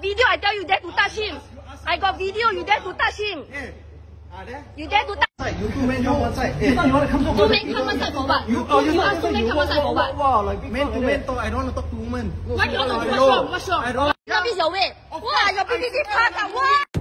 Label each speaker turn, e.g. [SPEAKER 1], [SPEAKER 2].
[SPEAKER 1] video. I tell you dare to touch him. I got video. You dare to touch him. You dare to touch.
[SPEAKER 2] You two men come one side. You want to come to
[SPEAKER 1] two men come one side for what? You ask two men come one side for what?
[SPEAKER 2] Wow, like men to men talk. I don't want to talk to women.
[SPEAKER 1] Why you want to talk? What's wrong? What's wrong? That is your way. Wow, your PPT pass. Wow.